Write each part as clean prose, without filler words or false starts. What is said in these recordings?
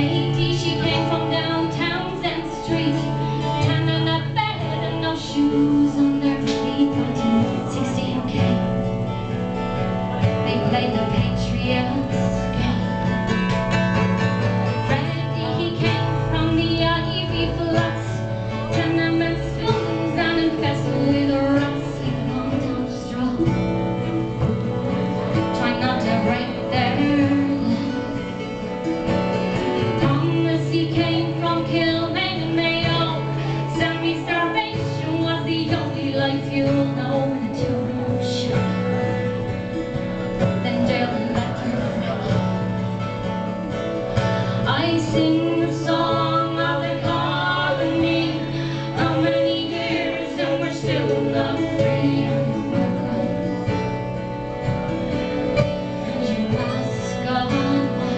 Katie, she came from downtown Zen Street, and on a bed and no shoes on their feet. 1960, okay. They played the Patriots game. Freddie, he came from the Ivy Flats, tenement slums and infested with rats, sleeping on town straw, trying not to break their he came from Kilmaine and Mayo. Semi-starvation was the only life you'll know in a two-room shack. Then jail and electric. I sing the song of the colony. How many years and we're still not free? And you ask God why.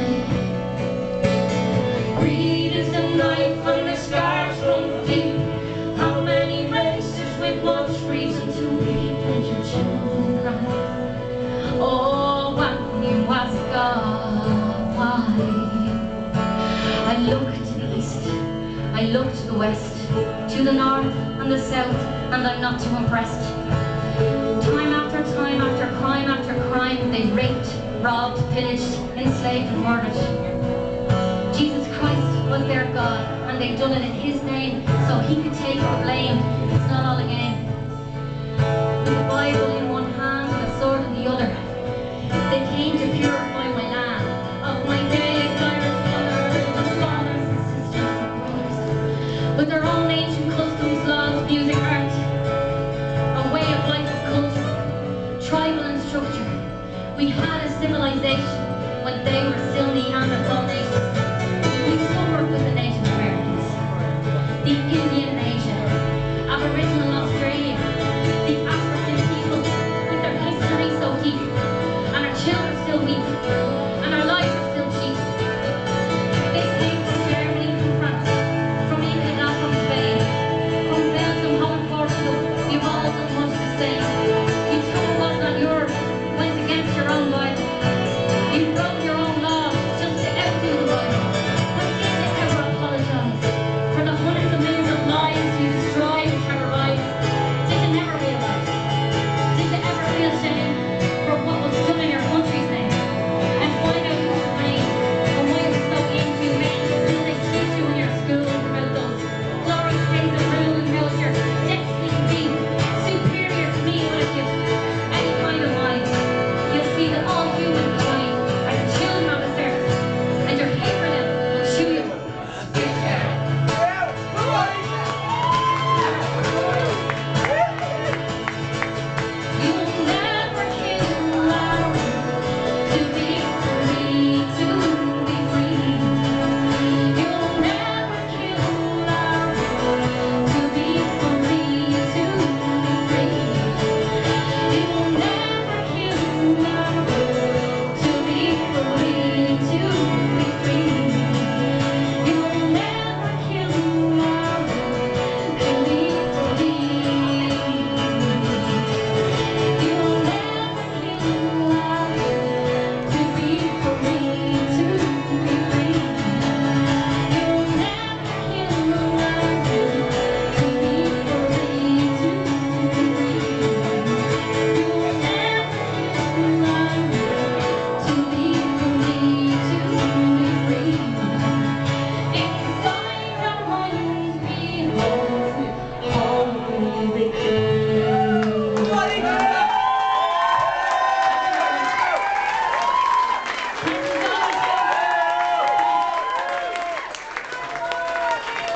Greed is the knife and the scars run deep. How many races with much reason to weep, and your children cry? Oh, when you ask God why. I look to the east, I look to the west, to the north and the south, and I'm not too impressed. Time after time after crime, they've raped, robbed, pillaged, enslaved and murdered. Jesus Christ was their God, and they've done it in His name, so He could take the blame. It's not all a game. With the Bible in one hand and a sword in the other,